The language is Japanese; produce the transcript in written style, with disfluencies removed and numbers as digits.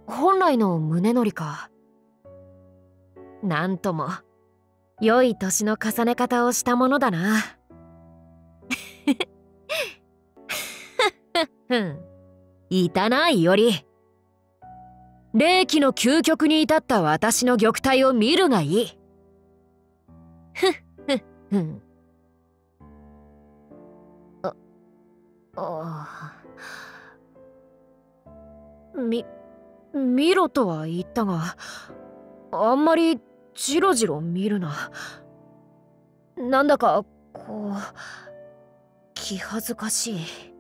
本来の宗則か。なんとも良い年の重ね方をしたものだな。ふん、いたな、いおり。霊気の究極に至った私の玉体を見るがいい。ふっふっふん。見ろとは言ったが、あんまりじろじろ見るな。なんだかこう気恥ずかしい。